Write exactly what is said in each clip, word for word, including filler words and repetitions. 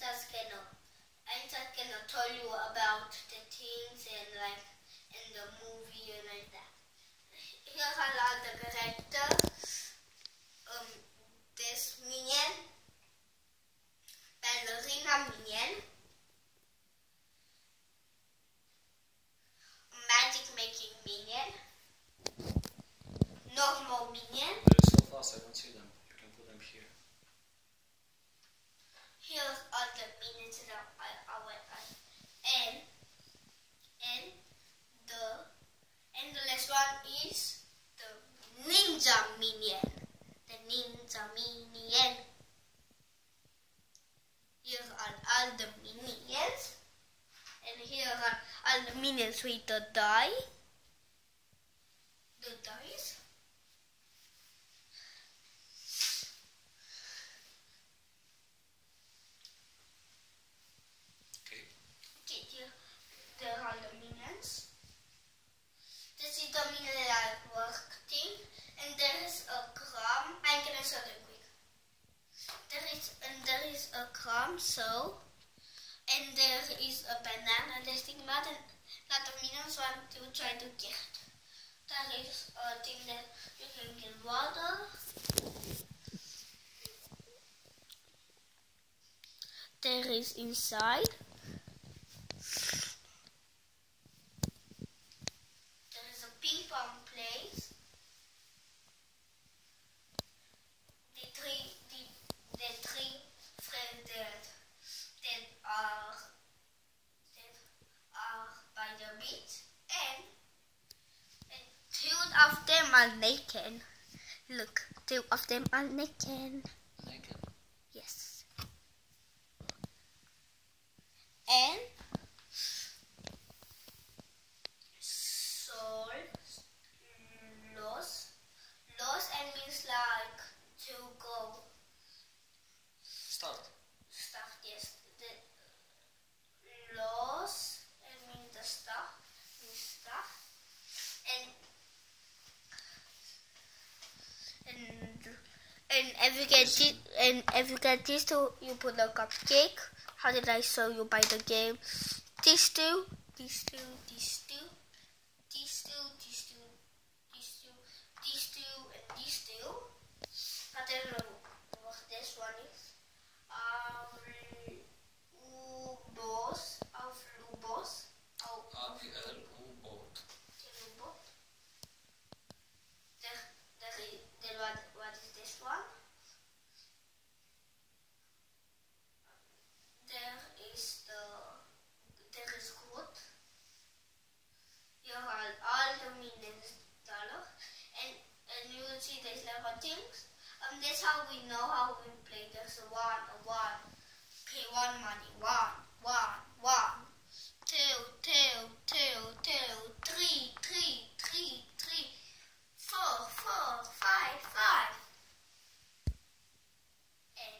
just gonna, I'm just gonna tell you about the things and like in the movie and like that. Here are all the characters. Um, this minion, ballerina minion, magic making minion, normal minion. They're so fast, I don't see them. You can put them here. Here's all the minions that I, I went on. And, and the, and the last one is the ninja minion. The ninja minion. Here are all the minions. And here are all the minions with the die. The dice. Okay. Okay, here, there are the minions. This is the minion that I'm working. And there is a crumb. I'm gonna show them quick. There is and there is a crumb, so and there is a banana. There's a lot of lot of minions want to try to get. There is a thing that you can get water. There is inside. There is a ping pong place. The three, the, the three friends that, that are that are by the beach, and, and two of them are naked. Look, two of them are naked. Naked. Yes. And sol, los, los, and means like to go. Start. Stuff, yes. The los, and means the stuff, means stuff, and and and if you get this, and if you get these two, you put a cupcake. How did I show you by the game? These two, these two, these two, these two, these two, these two, these two, and these two. I don't know what this one is. Lubos, of Lubos, of A V L U-boot. Lubos. There, there is, there, what, what is this one? There is the, there is Groot. Here are all the minions dollar, and and you will see these little things. Um, that's how we know how we play. There's a one, a one, pay one money, one, one, one, two, two, two, two, three, three, three, three, four, four, five, five, and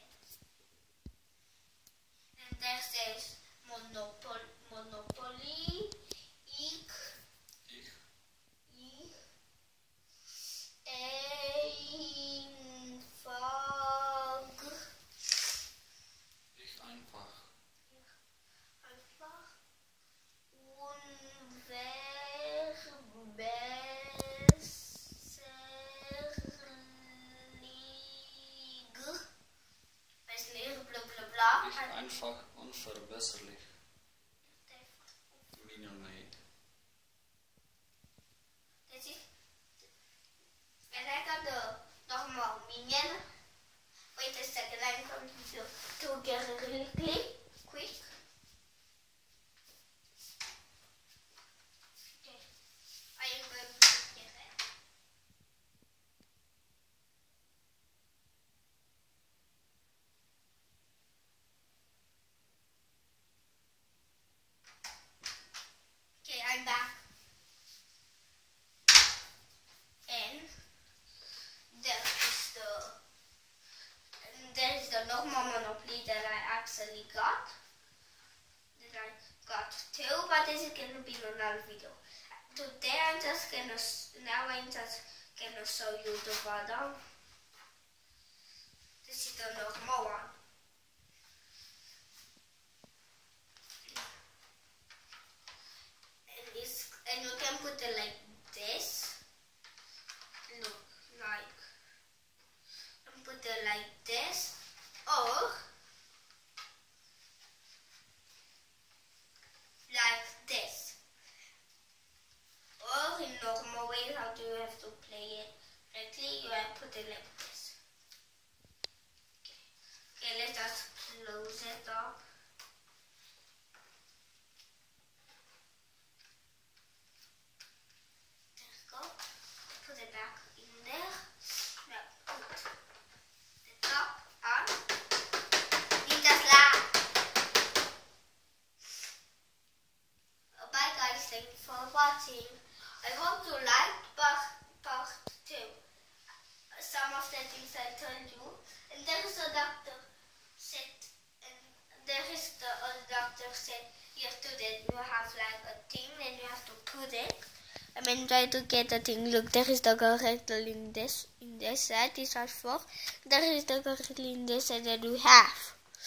and there says Monopoly, Monopoly, ik, Ich. ich, einfach, Ich einfach. einfach, unverbesserlich, besserlich, bla bla bla. Ich einfach unverbesserlich. Minion made. That's it. And I got the normal minion. Wait a second, I'm going to, to get it really quick. quick. Okay, I am going to get it. Okay, I'm back. And there is the and there is the normal Monopoly that I actually got. That I got two, but this is gonna be another video. Today I'm just gonna now I'm just gonna show you the bottom. This is the normal one. close it up. There you go. Put it back in there. Now put the top on. Inte slap. Bye guys, thank you for watching. I hope you liked part, part two. Some of the things I told you. And there is a doctor said, and there is the old doctor said, you have to then you have like a thing, and you have to put it. I mean, try to get the thing. Look, there is the correct in this in this side. This is four. There is the correct in this side that we have.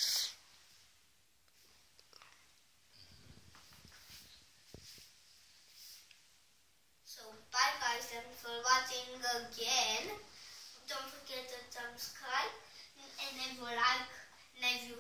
So bye guys, thanks for watching again. Don't forget to subscribe, and if you like, and if you